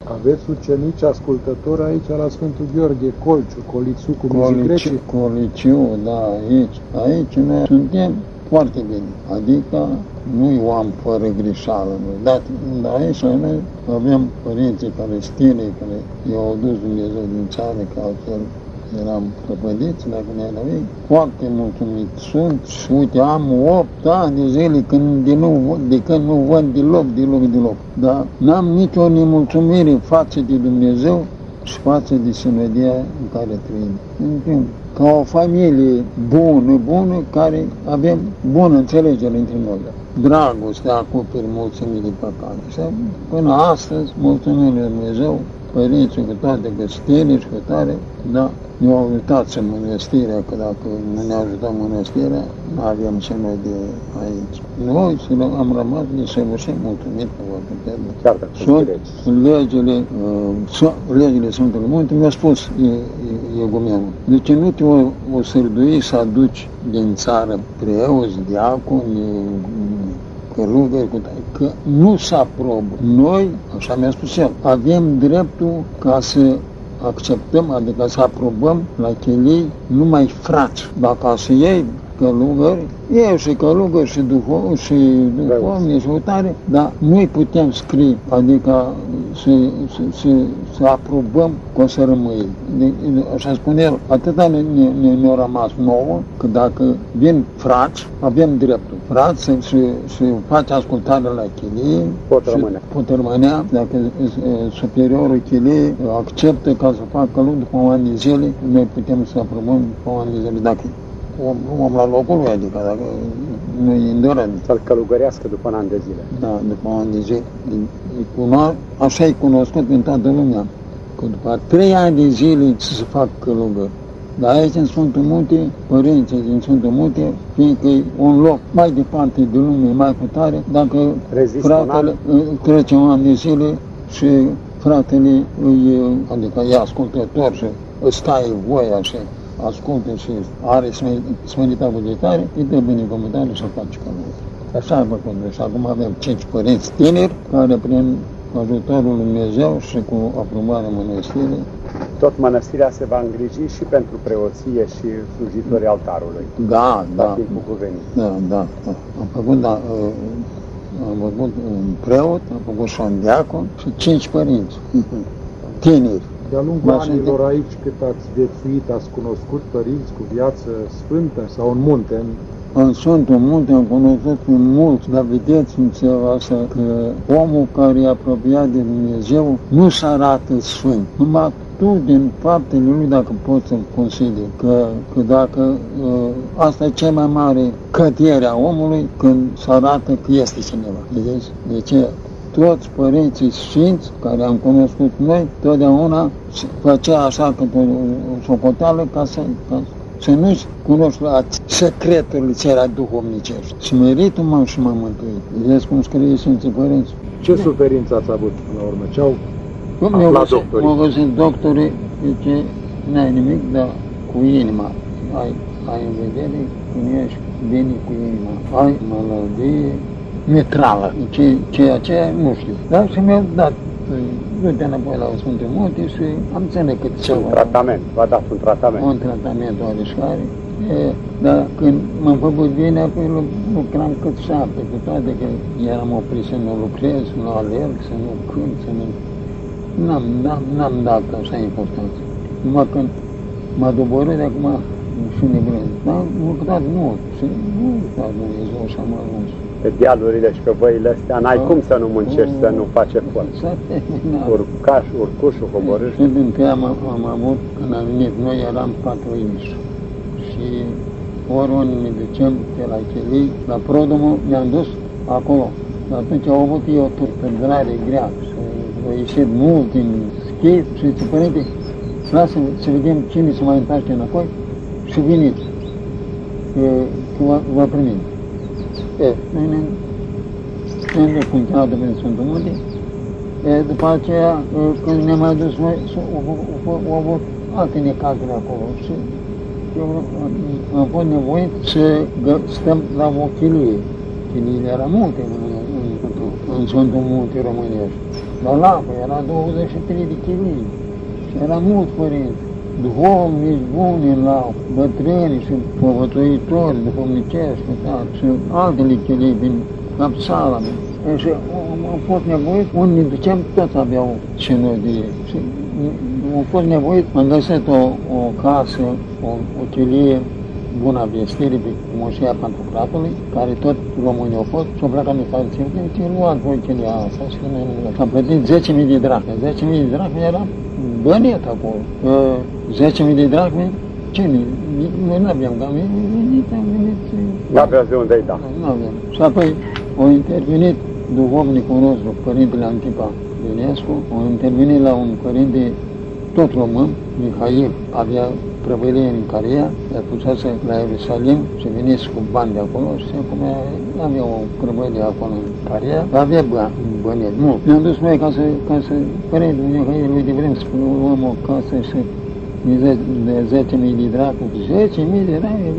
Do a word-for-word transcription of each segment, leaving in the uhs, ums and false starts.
Aveți ucenici ascultători aici la Sfântul Gheorghe, Colciu, Colițiu, cum zic grecii? Coliciu, da, aici. Aici noi suntem foarte bine. Adică nu-i oameni fără greșeală. Dar aici noi avem părinții care stile, care i-au adus Dumnezeu din țară, că altfel eram prăpădiți, dacă ne răi, foarte mulțumit sunt și uite, am opt ani de zile când de, nu, de când nu văd deloc, deloc, deloc. Dar n-am nicio nemulțumire față de Dumnezeu și față de sănădia în care trăim. Ca o familie bună, bună, care avem bună înțelegere între noi. Dragostea acoperi mulțimii de păcate. Și până astăzi, mulțumim lui Dumnezeu, părinții cu toate găstele și cu tare, da, ne-au ajutat să mănăstirea, că dacă nu ne ajută mănăstirea, nu avem ce noi de aici. Noi am rămas de săvârșit mulțumit că vă putem. Sunt legile, uh, legile Sfântului Munte, mi-a spus Egumenul. De ce nu te o, o sărdui să aduci din țară preoți, diaconi, călugări, că nu se aprobă. Noi, așa mi-a spus el, avem dreptul ca să acceptăm, adică să aprobăm la chelii numai frați. Dacă să iei călugări, eu și călugări și duhovni și duhovni și utare, dar noi putem scrie, adică să, să, să, să aprobăm că o să rămâi. De, așa spune el, atâta ne, ne, ne-a rămas nouă, că dacă vin frați, avem dreptul. Frați să, să, să faci ascultare la chelie, pot rămâne. Pot rămânea, dacă superiorul chelie acceptă ca să facă călug după un an de zile, noi putem să aprobăm după un an de zile. Dacă om, om la locul lui, adică dacă nu e îndorând. Să-l călugărească după un an de zile. Da, după un an de zile. Așa e cunoscut în toată lumea, că după trei ani de zile să se fac călugări. Dar aici, în Sfântul Munte, părinții din Sfântul Munte, fiindcă e un loc mai departe de lume, mai cu tare, dacă rezistă fratele trece un an de zile și fratele îi, adică e ascultător și îți taie voia și ascultă și are smerita bugetare, îi dă binecuvântare și face călugări. Așa a făcut. Și acum avem cinci părinți tineri care prin ajutorul lui Dumnezeu și cu aprobarea mănăstirii. Tot mănăstirea se va îngriji și pentru preoție și slujitorii altarului. Da, da. Da, da, da. Am făcut, da, am făcut un preot, am făcut și un diacon și cinci părinți tineri. De-a lungul anilor aici, cât ați viețuit, ați cunoscut părinți cu viață sfântă sau în munte? În, în Sfântul Munte am cunoscut pe mulți, dar vedeți în țara asta că omul care e apropiat de Dumnezeu nu se arată sfânt. Numai tu, din faptele lui, dacă poți să-l consideri, că, că dacă uh, asta e cea mai mare cădere a omului când se arată că este cineva. Vedeți? De ce? Toți părinții sfinți care am cunoscut noi, totdeauna făcea așa cât o, o socoteală ca să, ca să nu-și cunoștea secreturile țării duhovnicești. Și meritul m-am și m-am mântuit. Vedeți cum scrie Sfinții Părinți? Ce suferință ați avut până la urmă? Ce au aflat doctorii? M-au găsit doctorii, zice, n-ai nimic, dar cu inima. Ai, ai în vedere când ești bine cu inima. Ai maladie mitrală, ce, ceea ce nu știu. Dar și mi-au dat, du-te înapoi la Sfântul Munte și am ținut cât ceva. Un tratament, v-a dat un tratament. Un tratament oareșcare. Dar când m-am făcut bine, apoi lucram cât șapte, cu toate că eram oprit să nu lucrez, să nu alerg, să nu cânt, să nu... N-am, n-am, n-am dat așa importanță. Numai când m-a doborât de acum și nebrând. Dar am lucrat mult și nu lucrat Dumnezeu și am ajuns. Pe dealurile și pe văile astea, n-ai cum să nu muncești, să nu faci efort. Urcaș, urcușul, coborâși. Și din că am, am avut, când am venit, noi eram patru iniși. Și ori unii ne ducem pe la Chelii, la Produmul, ne-am dus acolo. Dar atunci au avut eu o târgărare grea și au ieșit mult din schid și zice, părinte, lasă să vedem cine se mai întoarce înapoi și veniți, că vă primim. E, noi ne-am depuntat pe Sfântul Munte. E, după aceea, când ne-am mai dus noi, au avut alte necazuri acolo și eu am fost nevoit să stăm la o chilie. Chiliile erau multe în în Sfântul Munte Românești. Dar la apă era douăzeci și trei de chilii și era mult părinți, duhovnici buni la bătrâni și povățuitori, duhovnicești și altele chilii din Capsala. Și au fost nevoit, unii duceam, toți aveau cenodie. Și au fost nevoit, am găsit o, o casă, o, o chilie, Buna Vestire, pe Moșia Pantocratului, care tot românii au fost, și-au plecat în Italia, și au luat voi chilia asta și s-a plătit zece mii de drachme. zece mii de drachme era bănet acolo. zece mii de drachme, cine? Noi nu aveam, dar venit, am venit. Nu aveați de unde-i da. Nu aveam. Și apoi au intervenit duhovnicul nostru, Părintele Antipa Ionescu, au intervenit la un părinte tot român, Mihail, avea prăvălie în Caria, i-a pusese la Ierusalim și veniți cu bani de acolo și acum avea o prăvălie acolo în Caria, avea bani, bani, nu. Ne-am dus noi ca să, ca să, părinte Mihail, uite, vrem să luăm o casă și de zece mii de dracmi, zece mii de dracmi,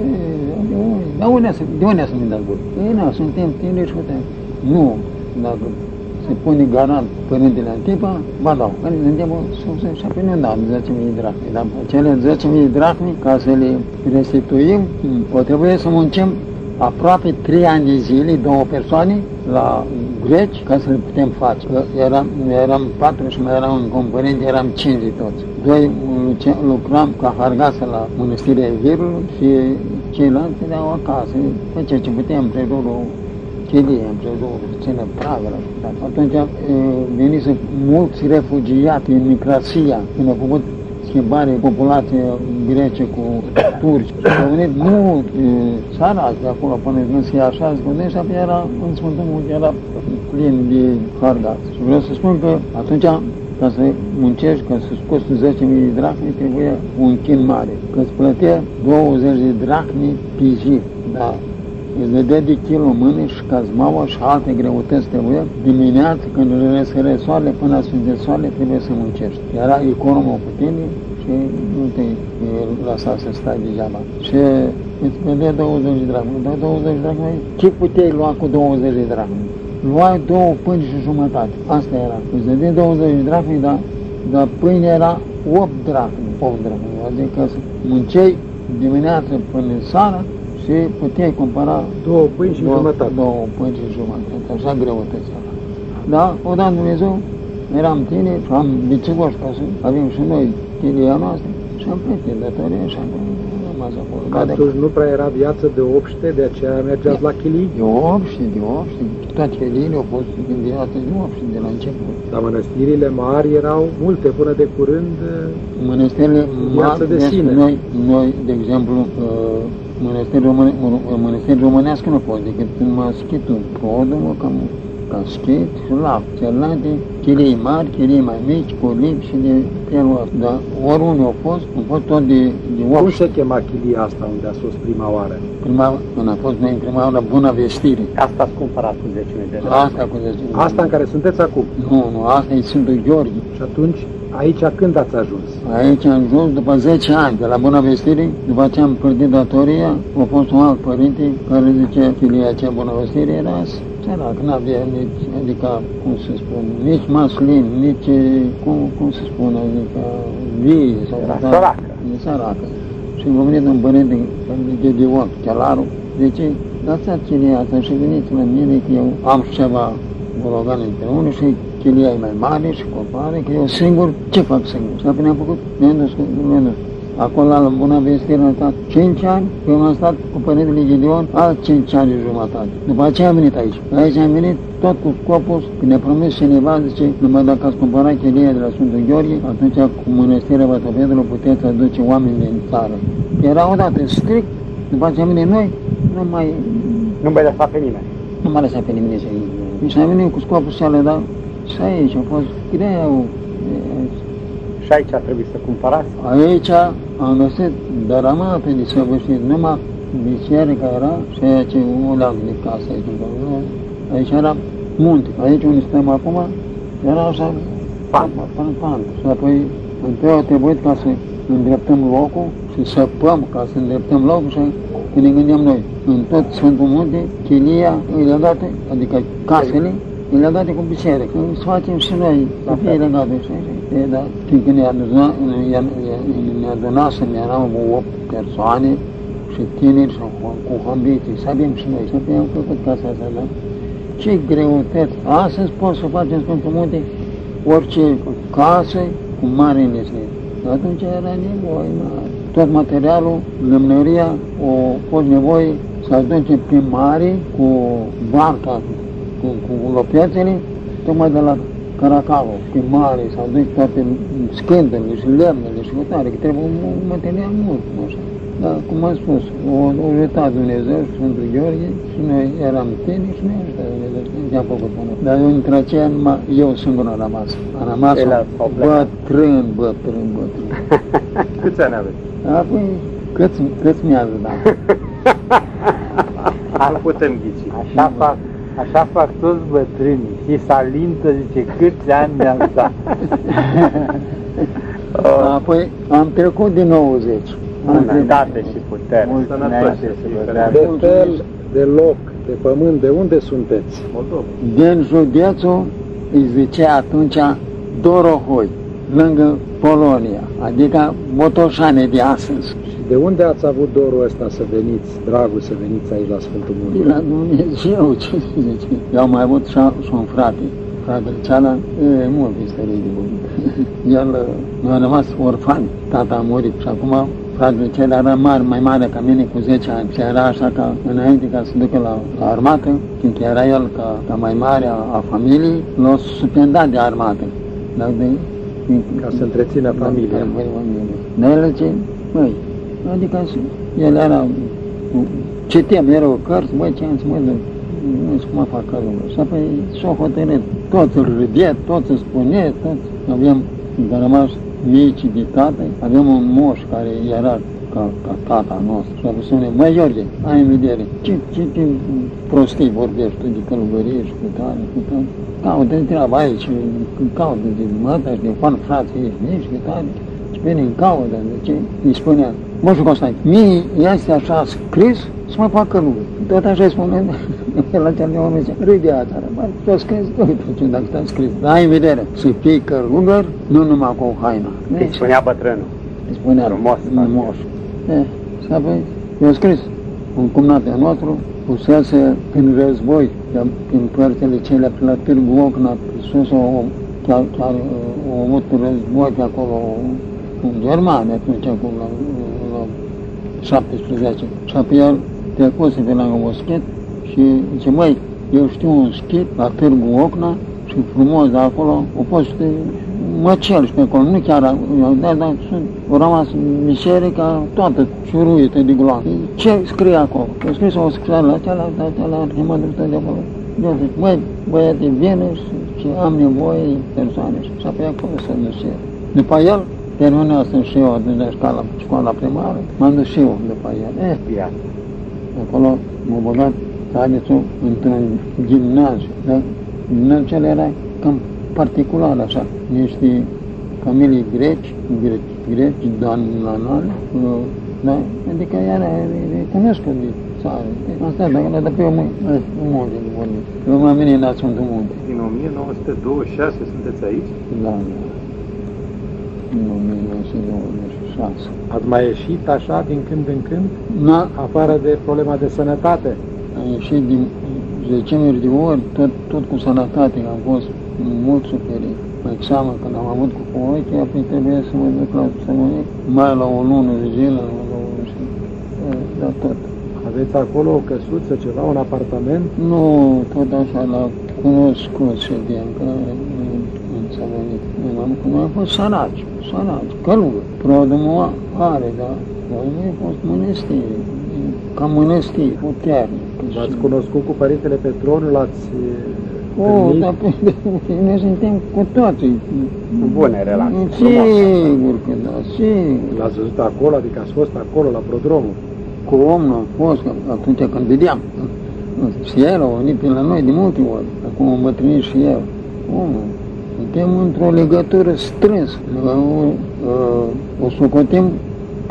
dar unde să, de unde să ne dați buni? Ei, nu, suntem tineri și putem. Nu, dacă se pune garant Părintele Antipa, ba dau. Părintele Antipa și apoi nu dau zece mii de dracmi. Dar cele zece mii de dracmi, ca să le restituim, o trebuie să muncim aproape trei ani de zile, două persoane, la greci, ca să le putem face. Că eram, eram patru și mai eram un component, eram cinci de toți. Doi lucram ca hargasă la Mănăstirea Evirului și ceilalți erau acasă. Făceam ce puteam împrejurul chilie, împrejurul țină pragă. Atunci venise mulți refugiați în Micrasia, când au făcut schimbare populație grece cu turci. Au venit mult săraci de acolo până când se așa zgândea și apoi era în Sfântul Munte, era plin de hargați. Și vreau să spun că atunci, ca să muncești, ca să scoți zece mii de dracmi, trebuie un chin mare. Că îți plătea douăzeci de dracmi pe zi, da. Îți dădea de kilo mâine și cazmaua și alte greutăți trebuie. Dimineața, când răsărea soarele, până sfânge soarele, trebuie să muncești. Era economul cu tine și nu te lăsa să stai degeaba. Și îți dădea douăzeci de dracmi. Dar douăzeci de dracmi, ce puteai lua cu douăzeci de dracmi? Luai două pâini și jumătate. Asta era. Îți dădea douăzeci de dracmi, dar, dar pâine era opt dracmi. opt dracmi. Adică munceai dimineața până seara, și puteai cumpăra două pâini și două, jumătate. Două pâini și jumătate, așa greutăția. Da, odată Dumnezeu, eram tineri și am bicigoși ca să avem și noi chilia noastră și am plătit datoria și am rămas acolo. Atunci nu prea era viață de obște, de aceea mergeați la chilii? De obște, de obște. Toate chiliile au fost înviate de obște de la început. Dar mănăstirile mari erau multe până de curând. Mănăstirile mari, de sine. Noi, noi, de exemplu, Mănăstiri române, românească nu pot decât în Maschitul, Podumă, cam Caschet și Lac. Celelalte, chilii mari, chilii mai mici, cu limbi și de felul ăsta. Dar oriunde au fost, au fost tot de, de Cum obște. se chema chilia asta unde a fost prima oară? Prima, când a fost noi în prima oară, Buna Vestire. Asta ați cumpărat cu zece mii de lei. Asta cu zece mii. Asta în care sunteți acum? Nu, nu, asta e Sfântul Gheorghe. Și atunci, aici când ați ajuns? Aici am ajuns după zece ani, de la Buna Vestire, după ce am plătit datoria, a fost un alt părinte care zice chilia aceea Buna Vestire era sărac, n-avea nici, adică, cum să spun, nici maslin, nici, cum, cum să spun, adică, vii. Sau, era da, săracă. E săracă. Și m-a venit un părinte de Dion, Chelaru, zice, dați-ați chilia asta și veniți la mine că eu am și ceva bologan între unul și chilia e mai mare și compare, că eu singur, ce fac singur? Și apoi ne-am făcut, ne-am dus, ne-am dus. Acolo la Buna Vestire am stat cinci ani, eu am stat cu Părintele Gideon alt cinci ani și jumătate. După aceea am venit aici. Aici am venit tot cu scopul, când ne-a promis cineva, zice, numai dacă ați cumpărat chilia de la Sfântul Gheorghe, atunci cu Mănăstirea Vătăpedului puteți aduce oameni din țară. Era odată strict, după aceea am venit noi, nu mai... Nu mai lăsa pe nimeni. Nu m-a lăsat pe nimeni să iei. Și am venit cu scopul să le dau și aici a fost greu. Și aici a trebuit să cumpărați? Aici am găsit dărâmate de săvârșit, numai biserica era și aici un lac de casă aici. Aici era munte. Aici unde stăm acum era așa pantă, pantă. Și apoi întâi a trebuit ca să îndreptăm locul și săpăm ca să îndreptăm locul și când ne gândim noi, în tot Sfântul Munte, chilia e legată, adică casele, e legată cu biserică. Să facem și noi, să fie legată și așa. E, da, fiindcă ne aduna, ne adunasem, erau opt persoane și tineri și cu hambite, să avem și noi, să fie făcut casa asta, da? Ce greutăți! Astăzi poți să facem Sfântul Munte orice casă cu mare nesnit. Atunci era nevoie mare. Tot materialul, lămnăria, o fost nevoie să aduce prin mare cu barca, cu, cu lopețele, tocmai de la Caracalul, prin mare, să aduce toate scândele și lemnele și hotare, că trebuie un material mult, așa. Dar, cum am spus, o, o ajutat Dumnezeu și Sfântul Gheorghe și noi eram tini și noi ajutat Dumnezeu și ne-am făcut până. Dar eu între aceea, numai eu singur am rămas. Am rămas bătrân, bătrân, bătrân. Câți ani aveți? Apoi, câți, câți mi-ați dat? Al putem ghici. Așa fac, așa fac toți bătrânii. Și Salintă zice, câți ani mi-ați dat? Apoi, am trecut din nouăzeci. Sănătate și putere. Sănătate și putere. De fel, de loc, de pământ, de unde sunteți? Moldova. Din județul, îi zicea atunci, Dorohoi, lângă Polonia, adică Botoșane de astăzi. Și de unde ați avut dorul ăsta să veniți, dragul să veniți aici la Sfântul Munte? De la Dumnezeu, ce zice? Eu am mai avut și un frate, fratele cealaltă, e mult istorie de bun. El mi-a rămas orfan, tata a murit și acum fratele cel era mare, mai mare ca mine cu zece ani și era așa ca înainte ca să ducă la, la armată, fiindcă era el ca, ca mai mare a, a familiei, l-a suspendat de armată. Dar de, ca să întrețină familia. Dar el zice, măi, adică el era, citeam, erau cărți, băi, ce am zis, măi, nu știu cum a fac cărul. Și apoi s-o hotărât, toți îl râdea, toți îl spunea, toți aveam, a rămas mici de tată, avem un moș care era ca, ca tata nostru și a spus, măi Gheorghe, ai în vedere, ce, ce, ce prostii vorbești tu de călugărie și cu tare, cu tare, caută treaba aici, caută de mătă și de fan frații ești, nici cu tare, și vine în caută, de ce? Îi spunea, moșu Constantin, mie este așa scris să mă fac călugă. Tot așa îi spune, la cel de oameni zice, râdea țară, bă, ți-o scris, uite ce dacă ți-am scris. Dar ai în vedere, să fii călugăr, nu numai cu haina. Îi spunea bătrânul. Îi spunea frumos, frumos. Eh, și apoi, eu scris, un cumnatea nostru, pusese în război, în părțile cele pe la Târgu Ocna, sus, o, chiar, chiar au avut război pe acolo, în Germania, atunci, acolo, la, la șaptesprezece. Și apoi el trecuse pe la un moschet și zice, măi, eu știu un schit la Târgu Ocna și frumos de acolo, o poți să te măcel și pe acolo, nu chiar, dar, dar sunt, au rămas biserica toată ciuruită de gloanțe. Ce scrie acolo? Eu scris o scrisoare la cealaltă, la cealaltă, mă duc tot de acolo. Eu zic, măi, băiete, vină și am nevoie de persoane și apoi acolo să duc și el. După el, terminasem și eu de școala, școala primară, m-am dus și eu după el. Eh, acolo m-a băgat Haideți-o într-un gimnaziu, dar gimnaziul era cam particular așa, niște familii greci, greci, greci, doamnanali, da? Adică era recunoscut de țară. Asta, dar pe eu mă munte de vorbit. Eu m-am venit la Sfântul Munte. Din o mie nouă sute douăzeci și șase sunteți aici? Da, da. În o mie nouă sute douăzeci și șase. Ați mai ieșit așa din când în când? Da. Afară de problema de sănătate? Am ieșit din zecimeri de ori, tot, tot cu sănătate, am fost mult suferit. Mai seamă când am avut cu ochi, apoi trebuie să mă duc la sămânic, mai la o lună de zile, la o lună de zile, da tot. Aveți acolo o căsuță, ceva, un apartament? Nu, tot așa, la cunoscut ședem, că în sămânic. Noi am fost săraci, săraci, călugă. Prodămul are, dar noi am fost mănăstiri, ca mănăstiri, puternic. V-ați cunoscut cu Părintele Petroniu, l-ați O, dar noi suntem cu toții. Cu bune relații. Sigur că da, sigur. L-ați văzut acolo, adică ați fost acolo, la prodromul? Cu omul am fost, atunci când vedeam. Și el a venit pe la noi de multe ori, acum am îmbătrânit și el. Omul, suntem într-o legătură strânsă. O, o socotim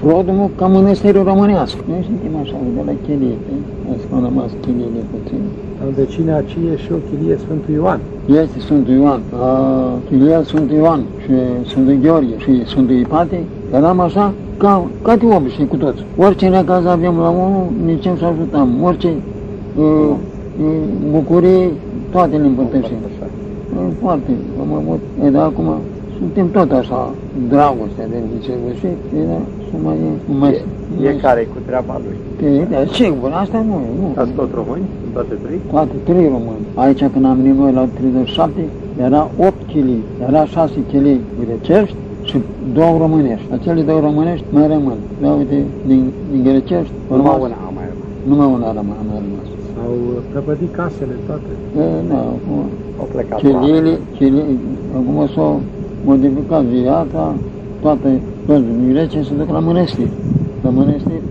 prodrumul ca mănăstiriul românească. Noi suntem așa, de la chilie, asta au rămas chiliile puțin. În vecinea aceea e și o chilie Sfântul Ioan. Este Sfântul Ioan, a, chilia Sfântul Ioan și Sfântul Gheorghe și Sfântul Ipate, eram așa ca, ca de obișnui cu toți. Orice necaz avem la unul, nici să ajutam, orice e, e, bucurii, toate le împărtășim. Foarte, am avut, e, dar acum suntem tot așa, dragostea de desăvârșit, dar să mai e, mai... Fiecare cu treaba lui. E, da, sigur, asta nu e, nu. Ați tot români? Toate trei? Toate trei români. Aici când am venit noi la treizeci și șapte, era opt chilii, era șase chilii grecești și două românești. Acele două românești mai rămân. Da, uite, din, din grecești, Numai una a mai rămas. numai una a rămas, a rămas. Au prăpădit casele toate. E, da, acum, Au plecat chiliile, chilii, acum s-au modificat viața, toate, toți grecii se duc la mănăstiri. La mănăstiri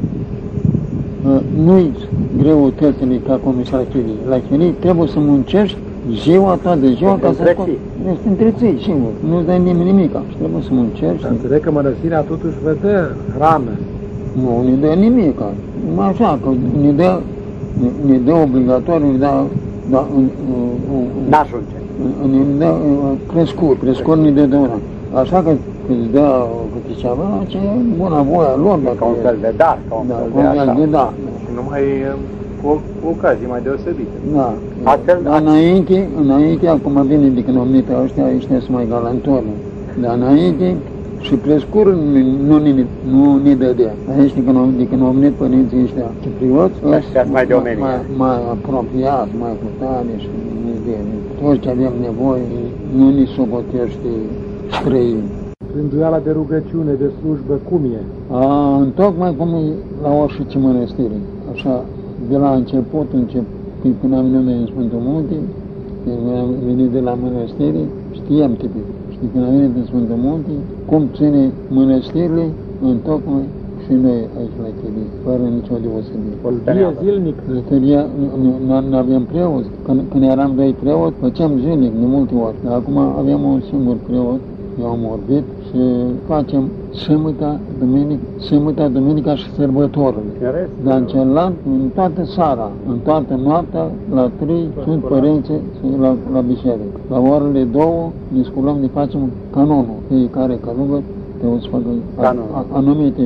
nu-i greutățile ca comisar chilii. La chilii trebuie să muncești ziua ta de ziua ca să scoți. Ești întrețui, sigur. Nu-ți dă nimeni nimica. Și trebuie să muncești. Înțeleg că mănăstirea totuși vă dă hrană. Nu ne dă nimica. Numai așa, că ne dă, ne, ne dă obligatoriu, ne dă, da, N-ajunge. ne dă crescuri, crescuri ne dă de una. Așa că îți dă câte ceva, ce e bună voia lor. Ca un fel de dar, ca un Da, fel cum de așa. de da. Și numai cu, cu ocazii mai deosebite. Da. Altfel, Dar înainte, înainte, acum vine de când au venit ăștia, ăștia sunt mai galantori. Dar înainte, și prescurul nu ne, nu ne dădea. Aici, de când au, de când au venit părinții ăștia ciprioți, Ăștia mai de omenie. mai, mai apropiați, mai cu tare și ne dă. Toți ce avem nevoie, nu ne socotește străini. Rânduiala de rugăciune, de slujbă, cum e? A, întocmai cum e la orice mănăstire. Așa, de la început, încep, când am venit noi în Sfântul Munte, când am venit de la mănăstire, știam tipic. Știi, când am venit în Sfântul Munte, cum ține mănăstirile, întocmai și noi aici la Chilii, fără nicio deosebire. Pălărie zilnic. Pălăria, nu aveam preoți. Când, când eram doi preoți, făceam zilnic, de multe ori. Dar acum avem un singur preot, eu am vorbit și facem sâmbătă, duminică, sâmbătă, duminica și sărbătorile. Dar în celălalt, în toată seara, în toată noaptea, la trei, sunt părinții la, la biserică. La orele două ne sculăm, ne facem canonul. Fiecare călugăr trebuie să facă anumite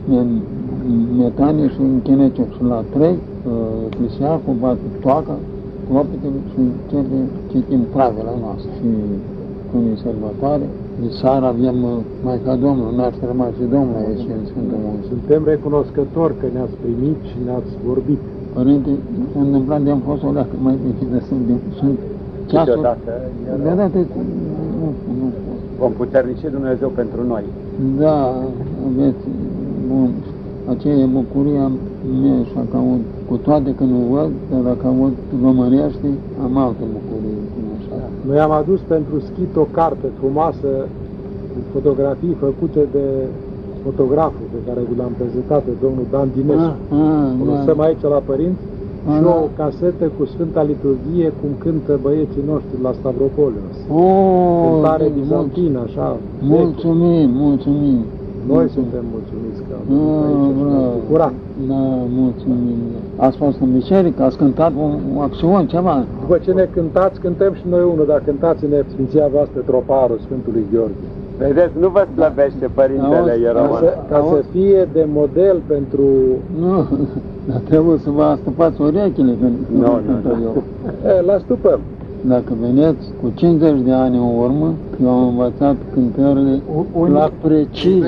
metanii și închineciuri. Și la trei, eclesiarcul bate toaca, clopitele și cele citim pravila noastre. Și când e sărbătoare, de seara avem Maica Domnului, nașterea Maicii Domnului aici în Sfântul Munte. Suntem recunoscători că ne-ați primit și ne-ați vorbit. Părinte, s-a întâmplat de-am fost o leacă mai mică, sunt, sunt ceasuri. Deodată, Deodată, nu, nu. vom puternici Dumnezeu pentru noi. Da, aveți, bun, aceea e bucuria mea, așa că aud, cu toate că nu văd, dar dacă aud românește, am altă bucurie, cum așa. Noi am adus pentru schit o carte frumoasă, cu fotografii făcute de fotograful pe care vi l-am prezentat, de domnul Dan Dinescu. Ah, ah, O da. lăsăm aici la părinți Ah, și da. o casetă cu Sfânta Liturghie, cum cântă băieții noștri la Stavropolios. Oh, Cântare de- bizantină, așa. veche. Mulțumim, mulțumim. Noi suntem mulțumiți că am Ah, venit aici și ne-am bravo. bucurat. Da, mulțumim. Ați fost în biserică, ați cântat un, un acțiune, ceva? După ce ne cântați, cântăm și noi unul, dar cântați-ne Sfinția voastră troparul Sfântului Gheorghe. Vedeți, nu vă slăbește Părintele Auzi, Ca Ieroman. să, ca să fie de model pentru... Nu, dar trebuie să vă astăpați urechile când când Nu, nu, cânt nu. eu. E, la stupăm. Dacă veneți cu cincizeci de ani în urmă, eu am învățat cântările la precizie.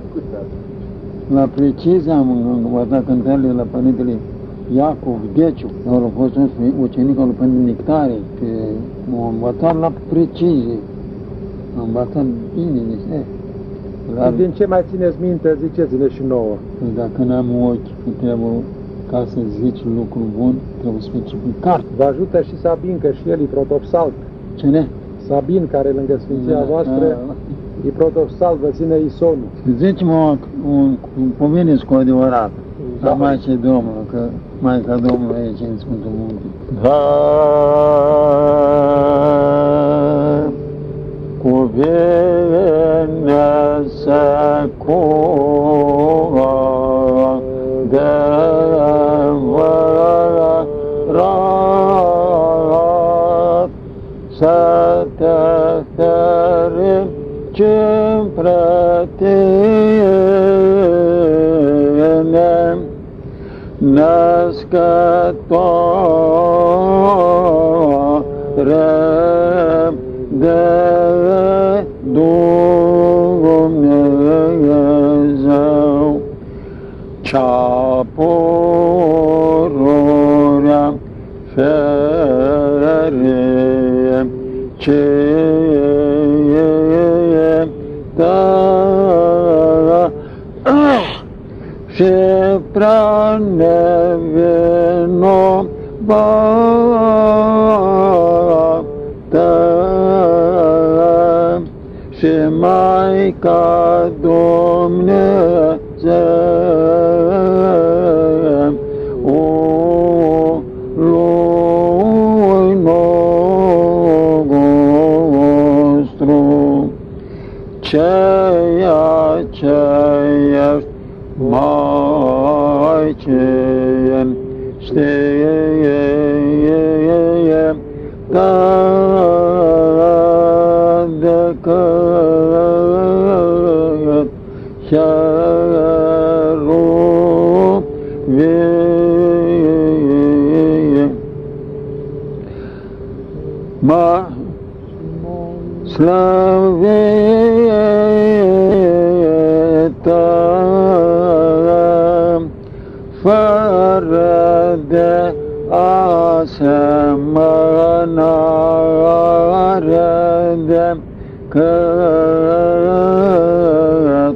La precizie am învățat cântările la Părintele Iacov Gheciu. Eu am fost un ucenic al lui Părintele Nictare, că m-am învățat la precizie. Am învățat bine, niște. Și din ce mai țineți minte, ziceți-ne și nouă. Dacă n-am ochi, trebuie, ca să zici lucru bun, trebuie să fii pe carte. Vă ajută și Sabin, că și el e protopsalt. Cine? Sabin, care lângă Sfinția voastră, e protopsalt, vă ține isonul. Zici-mă un, un, un pomenesc cu adevărat. Da. La Maicii Domnului, că Maica Domnului aici în Sfântul Munte. Da, Cuvine să cu să te ferim ce-mi pretine, născătoare de Dumnezeu, cea pururea ferie ce ta și prea nevinovată și Maica Dumnezeu lui nostru, ceea ce ești Maicin știe ta decât cheruvii. Mă slăvită fără de asemănare de cât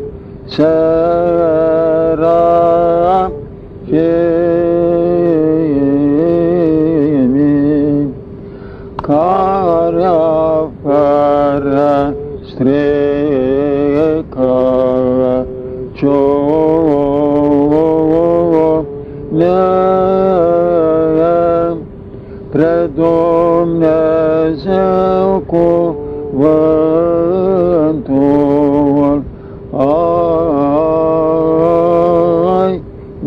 serafimii, care fără strică pre Dumnezeu cuvântul ai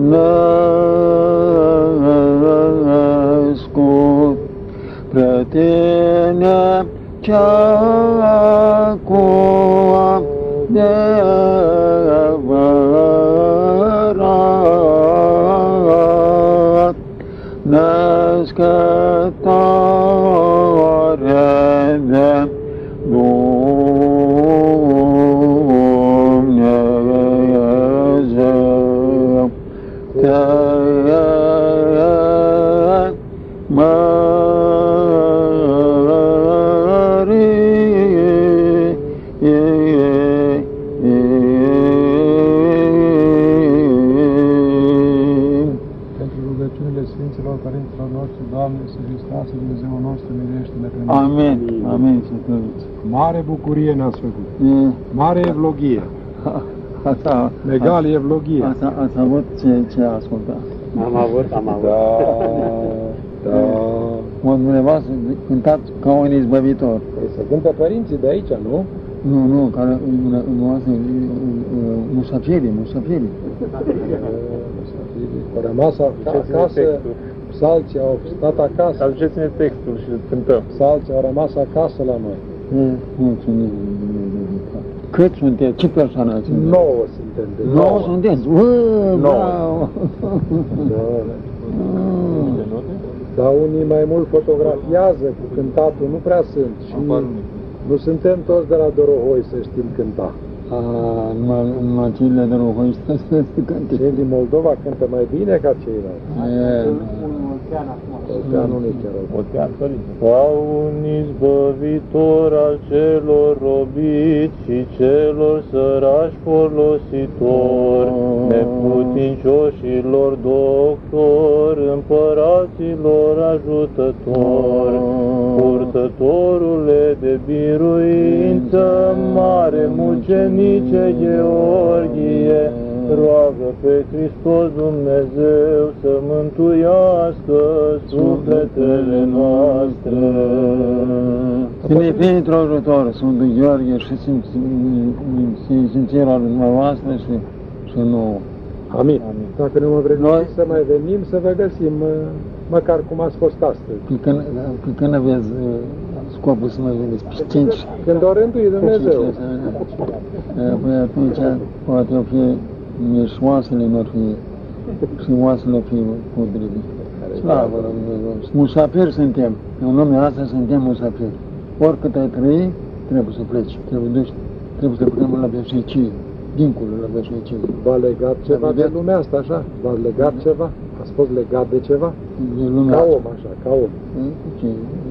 născut, pre tine cea cu adevărat, născătoare de Dumnezeu, te Sfinților Părinților noștri, Doamne, Iisus Hristos, Dumnezeu nostru, miluiește-ne pe noi. Amin, amin, să trăiți. Mare bucurie ne-ați făcut. E, Mare evlogie. asta, Legal evlogie. asta, ați avut ce, ce a ascultat. Am avut, am avut. Da, da. Mă, dumneavoastră cântați ca un izbăvitor. Păi să cântă părinții de aici, nu? Nu, nu, care dumneavoastră musafirii, musafirii. Au rămas acasă, psalții au stat acasă, Aduceți-ne textul și îl cântăm. psalții au rămas acasă la noi. Mulțumim. Cât sunteți? Ce persoane sunteți? Nouă suntem de Nouă sunteți? Bă, Nouă. bravo! Da. Dar unii mai mult fotografiază cu cântatul, nu prea sunt. Și nu suntem toți de la Dorohoi să știm cânta. A, numai, numai cele de Rohoi să se cânte. Cei din Moldova cântă mai bine ca ceilalți. Olteanul nu e chiar Oltean, părinte. Ca un izbăvitor al celor robiți și celor sărași folositori, neputincioșilor doctor, împăraților ajutători, purtătorule de biruință, mare mucenice Gheorghie, roagă pe Hristos Dumnezeu să mântuiască sufletele noastre. Să ne fie într-o ajutor, Sfântul Gheorghe și Sfinților dumneavoastră și, și nouă. Amin. Amin. Dacă nu mă vreți Noi să mai venim, să vă găsim, măcar cum ați fost astăzi. Pe când, pe când aveți scopul să mă vedeți pe cinci. Când o rânduie Dumnezeu. Păi atunci poate o fi și oasele nu fi și oasele fi potrivite. Slavă la Dumnezeu. Musafiri suntem. În lumea asta suntem musafiri. Oricât ai trăi, trebuie să pleci. Trebuie, duci, trebuie să plecăm la veșnicie. Dincolo la veșnicie. V-a legat ceva de lumea asta, așa? V-a legat ceva? Ați fost legat de ceva? De lumea Ca asta. om, așa, ca om. Ce?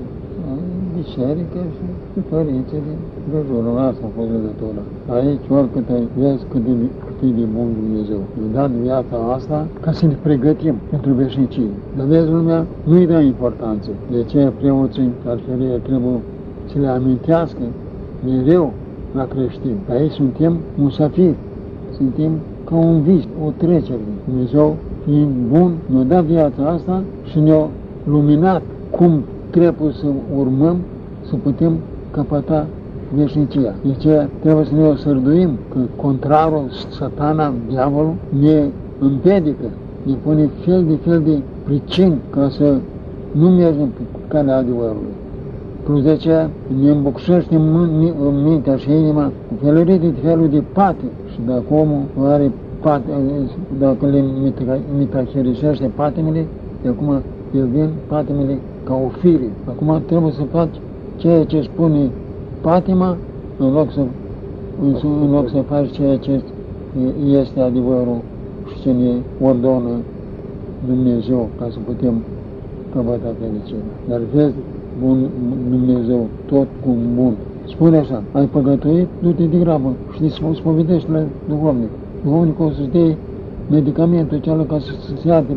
Biserică și părinții de jurul. Asta a fost legătura. Aici, oricât ai, vezi cât de, cât e de bun Dumnezeu. Ne-a dat viața asta ca să ne pregătim pentru veșnicie. Dar vezi, lumea nu-i dă importanță. De ce preoții, arherie, trebuie să le amintească mereu la creștini. Aici suntem musafiri. Suntem ca un vis, o trecere. Dumnezeu, fiind bun, ne-a dat viața asta și ne-a luminat cum trebuie să urmăm să putem căpăta veșnicia. De ce trebuie să ne o sărduim, că contrarul, satana, diavolul, ne împiedică, ne pune fel de fel de pricini ca să nu mergem pe calea adevărului. Plus de aceea ne îmbucșește mintea și inima cu feluri de feluri de pate. Și dacă omul are pate, dacă le mitaherisește patimile, de acum el vin patimile ca o fire. Acum trebuie să faci ceea ce spune patima, în loc să, în loc să faci ceea ce este adevărul și ce ne ordonă Dumnezeu ca să putem căpăta fericirea. Dar vezi, bun Dumnezeu, tot cu bun. Spune așa, ai păcătuit, du-te de grabă și te spovedești la duhovnic. Duhovnicul o să-ți dea medicamentul cealaltă ca să-ți ierte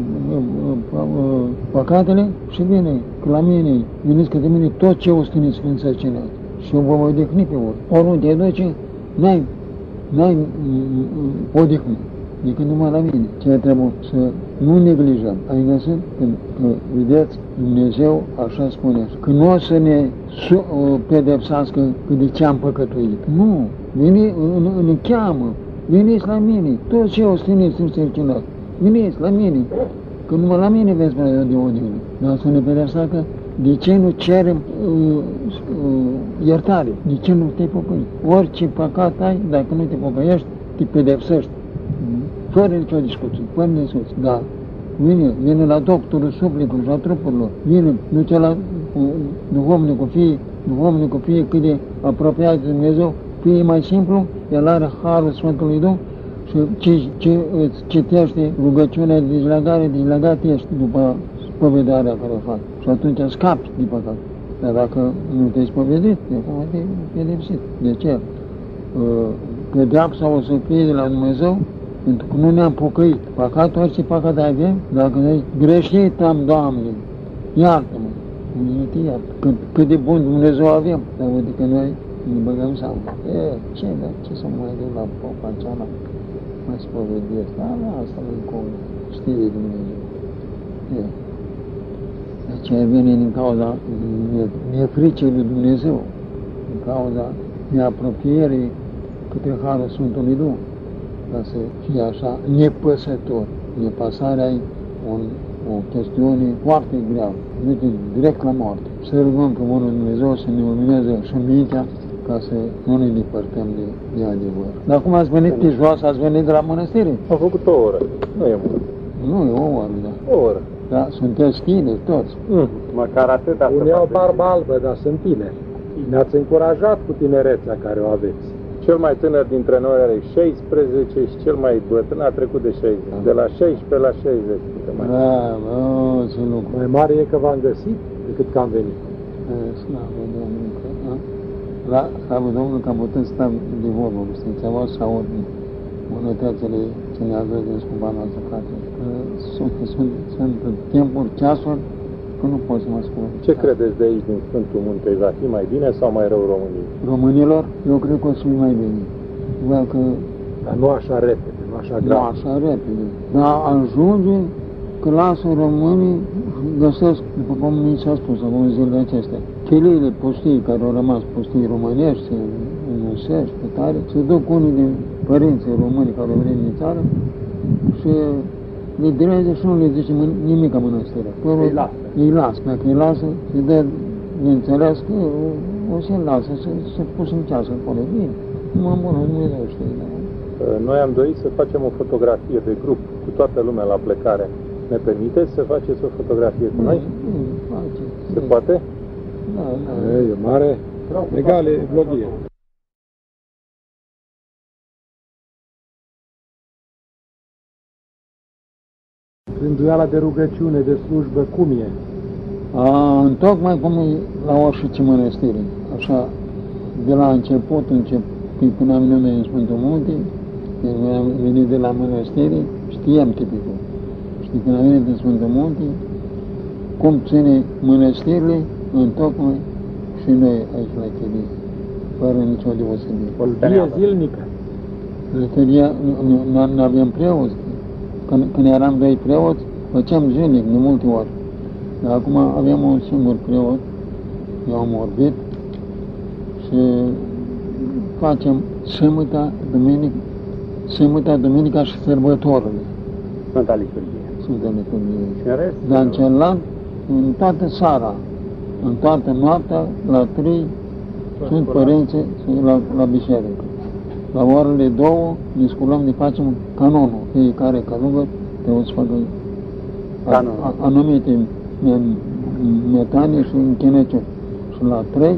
păcatele și vine, că la mine, veniți că de mine tot ce o stăniți însărcinat și eu vă voi odihni pe ori. Oriunde te duce, n-ai, n-ai odihnă decât numai la mine. Ce trebuie să nu neglijăm. Ai găsit când, că, vedeți, Dumnezeu așa spune, că nu o să ne pedepsească că de ce am păcătuit. Nu, vine, ne cheamă. Veniți la mine, toți cei osteniți însărcinați, veniți la mine, că numai la mine veți vrea de odihnă. Dar să ne pedepsească, de ce nu cerem uh, uh, iertare? De ce nu te pocăiești? Orice păcat ai, dacă nu te pocăiești, te pedepsești. Fără nicio discuție, fără nicio discuție. Da, vine, vine la doctorul sufletului și a trupurilor, vine, duce la uh, duhovnicul, fie, duhovnicul fie cât de apropiat de Dumnezeu, fie mai simplu, el are harul Sfântului Duh și ce, ce îți citește rugăciunea de dezlegare, dezlegat ești după spovedarea care o fac. Și atunci scapi de păcat. Dar dacă nu te-ai spovedit, te ai pedepsit. De ce? Pedeapsa o să fie de la Dumnezeu pentru că nu ne-am pocăit. Păcatul, orice păcat avem, dacă noi greșit am, Doamne, iartă-mă. Nu te iartă. Cât, cât de bun Dumnezeu avem, dar uite că noi ne băgăm seama. E, ce, dar ce să mai duc la popa cealaltă? Mă spovedesc. Da, da, asta nu-i cum. Știe Dumnezeu. E. Aceea vine din cauza nefricei lui Dumnezeu, din cauza neapropierii către Harul Sfântului Duh, ca să fie așa nepăsător. Nepăsarea e un, o chestiune foarte grea, duce direct la moarte. Să rugăm pe Bunul Dumnezeu să ne lumineze și mintea ca să nu ne depărtăm de, de adevăr. Dar cum ați venit pe jos, ați venit de la mănăstire? Am făcut o oră, nu e mult. Nu, e o oră, da. O oră. Da, sunteți tineri toți. Mm. Măcar atât. Unii au barbă albă, dar sunt tineri. Ne-ați încurajat cu tinerețea care o aveți. Cel mai tânăr dintre noi are șaisprezece și cel mai bătrân a trecut de șaizeci. De la șaisprezece la șaizeci. Mai, Bravo, ce lucru. mai mare e că v-am găsit decât că am venit. Slavă Domnului. La, slavă Domnului că am putut sta de vorbă, știți, am să aud bunătățile ce ne aveți din scumpa noastră, frate. Sunt, sunt, sunt timpuri, ceasuri, că nu pot să mă spun. Ce credeți de aici, din Sfântul Muntei? Va fi mai bine sau mai rău României? Românilor, eu cred că o să fie mai bine. Doar că... Dar nu așa repede, nu așa Nu grav. așa repede. Dar ajunge că lasă românii găsesc, după cum mi s-a spus acum zilele acestea, cheliile pustii care au rămas pustii românești, în Musești, pe tare, se duc unii din părinții români care au venit din țară și le direge și nu le zice nimic ca mănăstirea. Îi lasă. Îi lasă. Dacă îi lasă, se dă bineînțeles că o să-l lasă să se pus în ceasă acolo. Bine, mă bună, Dumnezeu știe. Noi am dorit să facem o fotografie de grup cu toată lumea la plecare. Ne permiteți să faceți o fotografie cu noi? Bine, face. Se poate? Da, da. E mare, egale vlogie. Rânduiala de rugăciune, de slujbă, cum e? A, întocmai cum e la orice mănăstire. Așa, de la început, încep, când am venit noi în Sfântul Munte, când am venit de la mănăstire, știam tipicul. Știi, când am venit în Sfântul Munte, cum ține mănăstirile, întocmai și noi aici la Chibie, fără nicio deosebire. Polvie zilnică. Lătăria, nu aveam preoți. Când, când eram doi preoți, făceam zilnic, de multe ori. Dar acum aveam un singur preot, eu am orbit, și facem sâmbătă, duminică, sâmbătă, duminica și sărbătorile. Sfânta Liturghie. Sfânta Liturghie. Și în rest? Dar în celălalt, în toată seara, în toată noaptea, la trei, sunt părinții la, la biserică. La orele două ne sculăm, ne facem canonul. Fiecare călugăr trebuie să facă Canonul. anumite metanii și închinăciuni. Și la trei,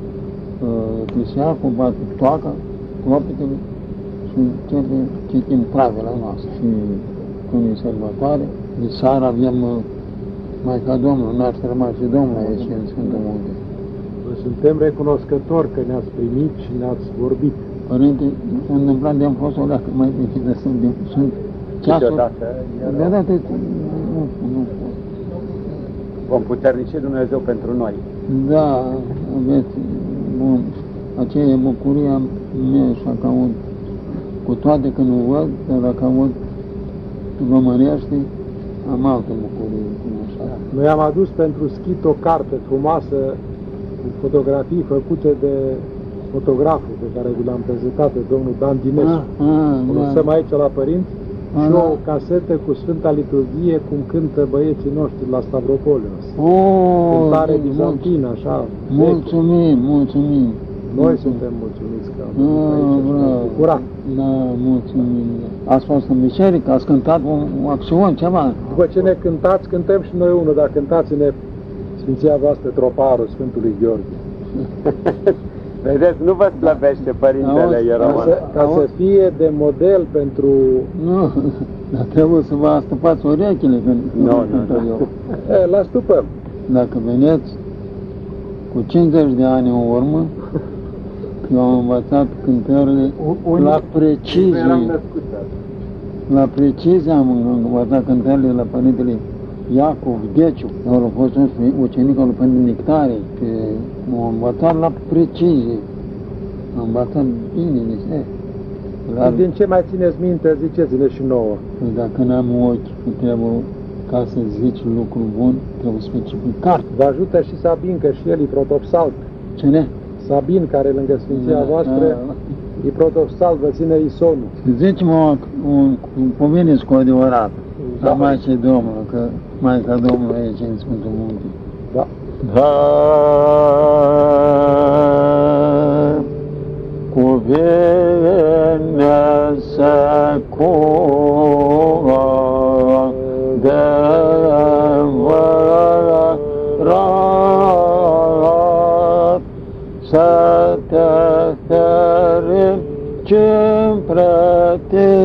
Eclesiarhul bate toaca, clopitele și cere, citim pravila noastră. Și când e sărbătoare, de seară avem Maica Domnului, Nașterea Maicii Domnului aici în Sfântul Munte. Vă suntem recunoscători că ne-ați primit și ne-ați vorbit. Părinte, s-a întâmplat de-am fost o leacă mai veche, sunt, sunt ceasuri. Deodată, nu, nu pot. Vom puternici Dumnezeu pentru noi. Da, aveți, bun, aceea e bucuria mea, așa că aud, cu toate că nu văd, dar dacă aud românește, am altă bucurie, cum așa. Noi am adus pentru schit o carte frumoasă cu fotografii făcute de fotograful pe care vi l-am prezentat, de domnul Dan Dinescu. Ah, ah, O lăsăm da. aici la părinți Ah, și da. o casetă cu Sfânta Liturghie, cum cântă băieții noștri la Stavropolios. Oh, Cântare de- bizantină, așa. veche. Mulțumim, mulțumim. Noi suntem mulțumiți că am Ah, venit aici și ne-am bravo. bucurat. Da, mulțumim. Ați fost în biserică, ați cântat un, un acțiune, ceva? După ce ne cântați, cântăm și noi unul, dar cântați-ne Sfinția voastră Troparul Sfântului Gheorghe. Vedeți, nu vă slăbește Părintele Auzi, Ca Ieroman. să, ca să fie de model pentru... Nu, dar trebuie să vă astăpați urechile când când Nu, nu, cântă nu. eu. E, la stupăm. Dacă veneți cu cincizeci de ani în urmă, eu am învățat cântările la precizie. La precizie am învățat cântările la Părintele Iacov Gheciu. Eu am fost un ucenic al lui Părintele Nictare, că m-am învățat la precizie. Am învățat bine, de la, Din ce mai țineți minte, ziceți-ne și nouă. dacă n-am ochi, trebuie, ca să zici lucru bun, trebuie să fii pe carte. Vă ajută și Sabin, că și el e protopsalt. Cine? Sabin, care e lângă Sfinția voastră, e protopsalt, vă ține isonul. Zici-mă un, un, un poveniți cu adevărat. Da. La Maicii Domnului, că Maica Domnului aici în Sfântul Munte. Da. Da, cuvine să cură de vărat, să te fericim pre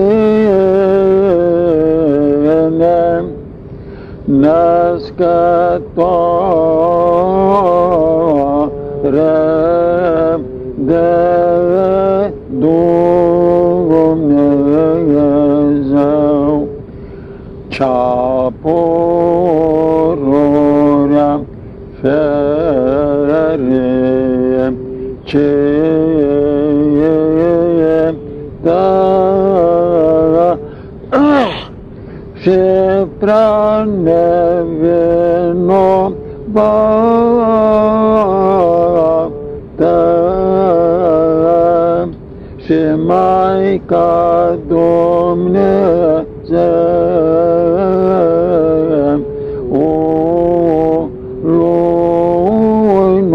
tine, născătoare de Dumnezeu, cea pururea ferie ce ta și prea nevinovată și Maica Dumnezeu, o lui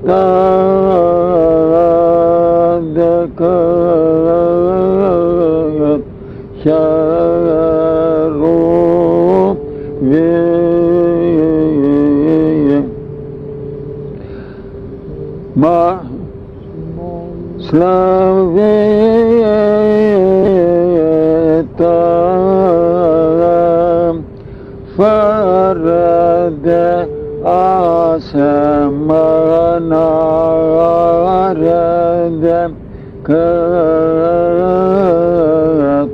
decât cerul vie. Mă slăvită fără de asemănare decât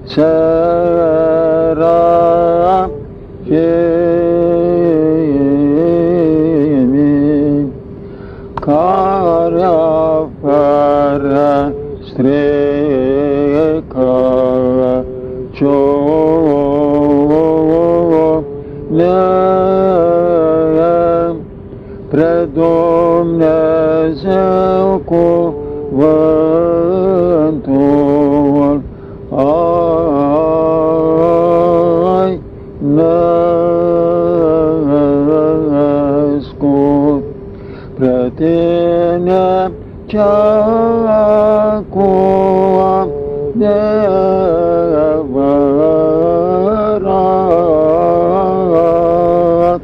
serafimii, care fără stricăciune pre Dumnezeu cuvântul ai născut, pre tine cea cu adevărat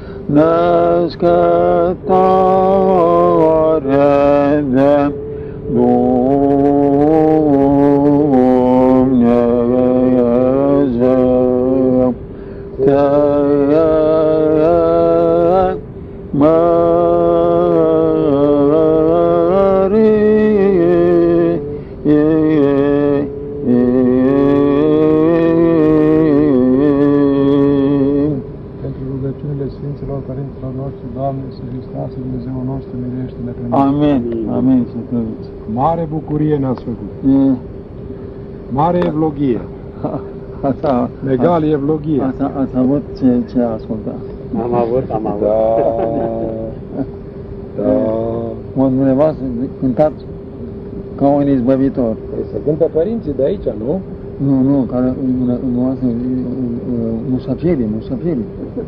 născătoare de Dumnezeu, te Părinților noștri, Doamne, Iisus Hristos, Dumnezeul nostru, miluiește-ne pe noi. Amin, amin, să trăiți. Mare bucurie ne-ați făcut. E, Mare evlogie. asta, Legal evlogie. asta, ați avut ce, ce a ascultat. Am avut, am avut. Da. Da. Mă, dumneavoastră, cântați ca un izbăvitor. Păi să cântă părinții de aici, nu? Nu, nu, care, dumneavoastră, musafirii, musafirii.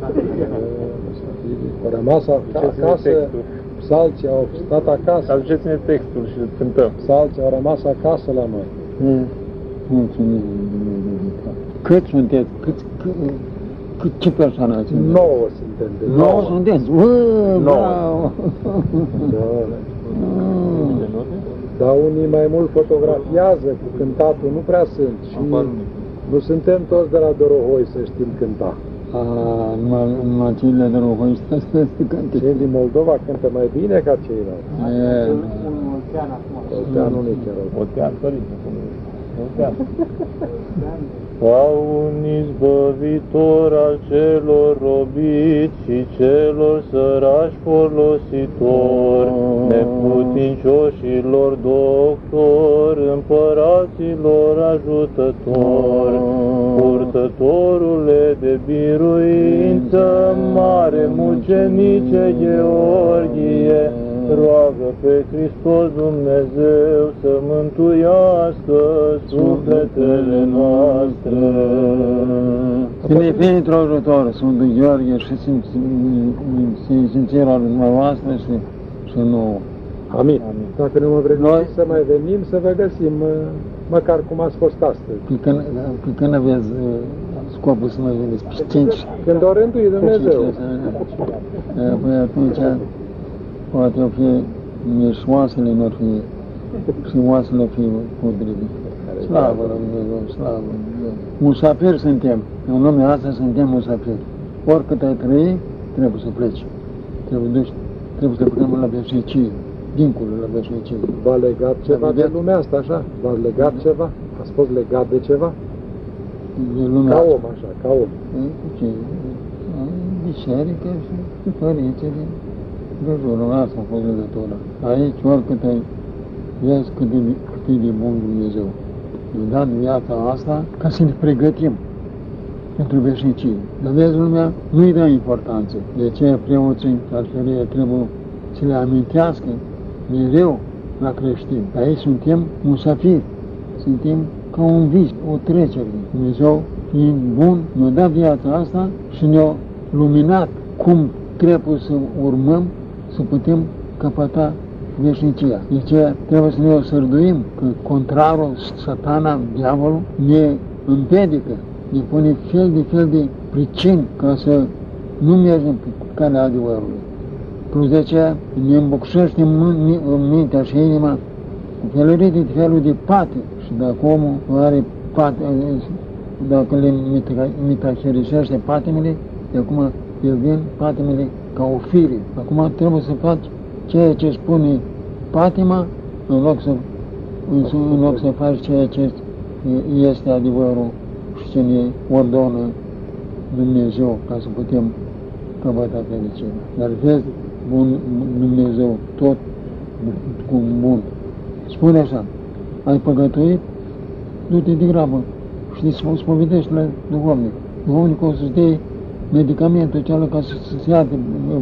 Au rămas acasă, salții au stat acasă, Aduceți-ne textul și îl cântăm. salții au rămas acasă la noi. E, mulțumim, Dumnezeu. Cât sunteți? Cât, cât, cât, ce persoane ați? Nouă suntem de Nouă sunteți? Bă, Nouă. bravo! Da. Mm. Dar unii mai mult fotografiază cu cântatul, nu prea sunt. Și nu suntem toți de la Dorohoi să știm cânta. A, numai, numai cele de Rohoi să cânte. Cei din Moldova cântă mai bine ca ceilalți. E, Olteanul nu e chiar Oltean. Oltean, părinte, cum e? Oltean. Ca un izbăvitor al celor robiți și celor sărași folositori, neputincioșilor doctori, împăraților ajutători, purtătorule de biruință, mare mucenice Gheorghie, roagă pe Hristos Dumnezeu să mântuiască sufletele noastre. Să ne fie într-o ajutor, Sfântul Gheorghe, și sincer al dumneavoastră și, și nouă. Amin. Dacă nu mă vreți Noi- să mai venim, să vă găsim uh, măcar cum ați fost astăzi. Pe când, pe când aveți uh, scopul să mai veniți? Pe cinci? Când o rândui Dumnezeu. Păi atunci poate o fi și oasele nu fi și oasele fi potrivit. Slavă la Dumnezeu, slavă la Dumnezeu. Musafiri suntem. În lumea asta suntem musafiri. Oricât ai trăi, trebuie să pleci. Trebuie, duci, trebuie să plecăm la veșnicie, dincolo la veșnicie. V-a legat ceva de vedeți? lumea asta, așa? V-a legat ceva? Ați fost legat de ceva? De lumea Ca asta. om, așa, ca om. Cu ce? Biserică și părinții din de jurul. Asta a fost legătura. Aici, oricât ai, vezi cât de, cât e de bun Dumnezeu. Ne-a dat viața asta ca să ne pregătim pentru veșnicie. Dar vezi, lumea nu-i dă importanță. De ce preoții, arherie, trebuie să le amintească mereu la creștini. Aici suntem musafiri. Suntem ca un vis, o trecere. Dumnezeu, fiind bun, ne-a dat viața asta și ne-a luminat cum trebuie să urmăm, să putem căpăta veșnicia. De aceea trebuie să ne o sărduim că contrarul, satana, diavolul, ne împiedică, ne pune fel de fel de pricini ca să nu mergem pe calea adevărului. Plus de aceea ne îmbucșește mintea și inima cu feluri de felul de pate și dacă omul are pate, dacă le mitaherisește patimile, de acum el vin patimile ca o fire. Acum trebuie să faci ceea ce spune patima în loc să, în, în loc să faci ceea ce este adevărul și ce ne ordonă Dumnezeu ca să putem căpăta fericirea. Dar vezi, bun, Dumnezeu tot cu bun. Spune așa, ai păcătuit, du-te de grabă și te spovedești la duhovnic. Duhovnicul o să-ți dea medicamentul cealaltă ca să-ți ierte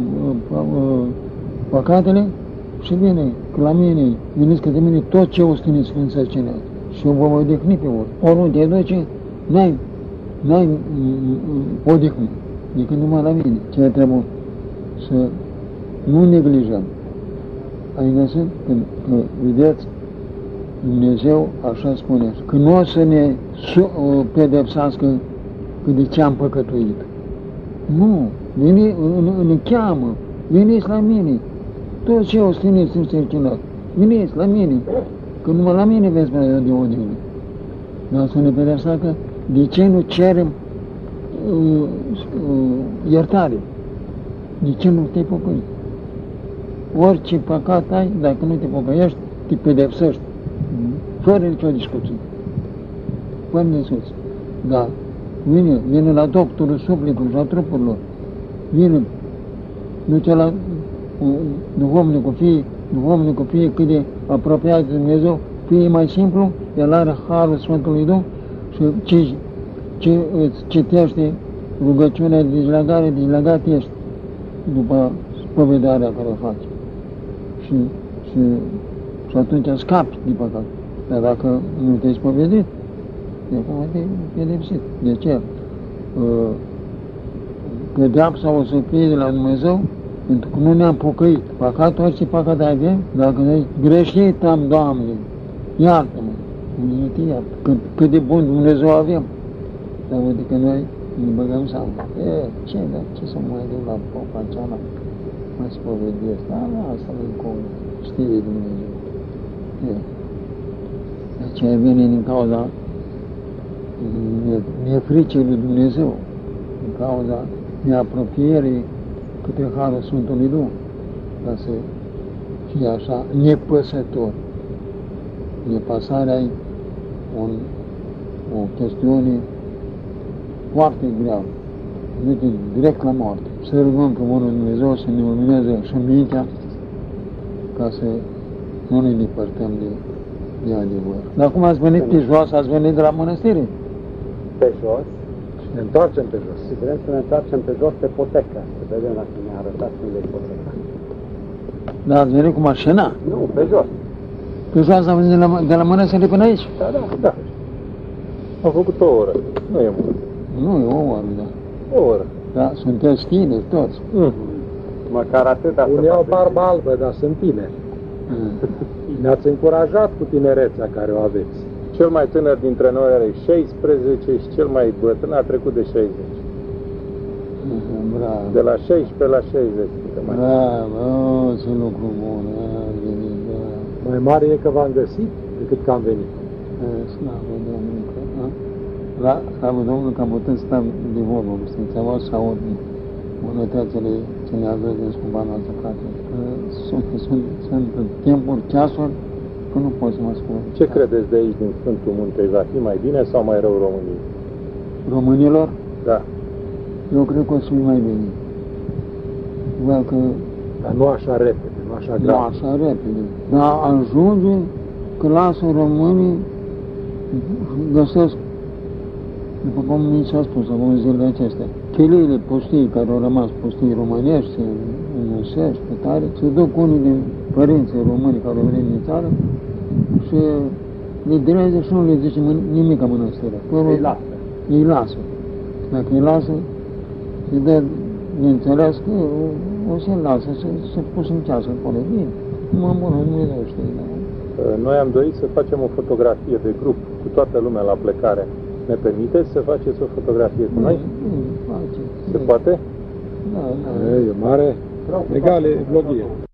păcatele și vine, că la mine, veniți că de mine tot ce o stâniți însărcinat și eu vă voi odihni pe voi. Oriunde te duce, n-ai, n-ai odihni, decât numai la mine. Ce trebuie să nu neglijăm. Ai găsit că, că vedeți, Dumnezeu așa spune, că nu o să ne pedepsească că de ce am păcătuit. Nu, veni, ne cheamă, veniți la mine, toți ce o stâniți însărcinat, veniți la mine, că numai la mine veți vedea de odihnă. Dar să ne pedepsească, de ce nu cerem uh, uh, iertare? De ce nu te pocăi? Orice păcat ai, dacă nu te pocăiești, te pedepsești. Fără nicio discuție. Fără discuție. Da. Vine, vine la doctorul sufletului și a trupurilor. Vine, duce la duhovnicul, fie, duhovnicul, fie cât de apropiat de Dumnezeu, fie mai simplu, el are harul Sfântului Duh și ce, ce îți citește rugăciunea de dezlegare, dezlegat ești după spovedarea care o faci. Și, și, și atunci scapi de păcat. Dar dacă nu te-ai spovedit, de acum te-ai pedepsit. De ce? Pedeapsa o să fie de la Dumnezeu pentru că nu ne-am pocăit. Păcatul, orice păcat avem, dacă noi greșit am, Doamne, iartă-mă, Dumnezeu te iartă. Cât, cât de bun Dumnezeu avem. Dar uite că noi ne băgăm seama. E, ce, dar ce să mai duc la popa cealaltă? Mă spovedesc, dar asta nu încolo, știe Dumnezeu. E. De aceea vine din cauza nefricei lui Dumnezeu, din cauza neapropierii către Harul Sfântului Duh, ca să fie așa nepăsător. Nepăsarea e un, o chestiune foarte grea, duce direct la moarte. Să rugăm pe Bunul Dumnezeu să ne lumineze și mintea ca să nu ne depărtăm de, de adevăr. Dar cum ați venit pe jos, ați venit de la mănăstire? Pe jos. Și ne întoarcem pe jos. Și vrem să ne întoarcem pe jos pe potecă, să vedem dacă ne arătați unde e poteca. Dar ați venit cu mașina? Nu, pe jos. Pe jos am venit de la, de la mănăstire până aici? Da, da, da. Am făcut o oră, nu e mult. Nu, e o oră, da. O oră. Da, sunteți tineri toți. Mm. Măcar atâta. Unii au barbă albă, dar sunt tineri. Mm. Ne-ați încurajat cu tinerețea care o aveți. Cel mai tânăr dintre noi are șaisprezece și cel mai bătrân a trecut de șaizeci. Mm, bravo. De la șaisprezece la șaizeci. Mai. Bravo, oh, ce lucru bun. Mai mare e că v-am găsit decât că am venit. Slavă Domnului, că, la, slavă Domnului că am putut sta de vorbă, știți, am să aud bunătățile ce ne agrăzesc cu bana altă frate. Sunt, sunt, sunt timpuri, ceasuri, că nu pot să mă spun. Ce credeți de aici, din Sfântul Muntei? Va fi mai bine sau mai rău României? Românilor? Da. Eu cred că o să fie mai bine. Vreau că... Dar nu așa repede, nu așa grav. Nu așa repede. Dar ajunge că lasă românii găsesc, după cum mi s-a spus acum zilele acestea, cheliile pustii care au rămas pustii românești, înăsești, pe tare, se duc unii din părinții români care au venit din țară și le drează și nu le zice nimic ca mănăstirea. Îi lasă. Îi lasă. Dacă îi lasă, îi dă de înțeles că o să lasă să se pus în ceasă acolo. Bine, mă bună, Dumnezeu știe. Da. Noi am dorit să facem o fotografie de grup cu toată lumea la plecare. Ne permiteți să faceți o fotografie cu noi? Bine, face. Se poate? Da, da. E mare, egale, vlogie.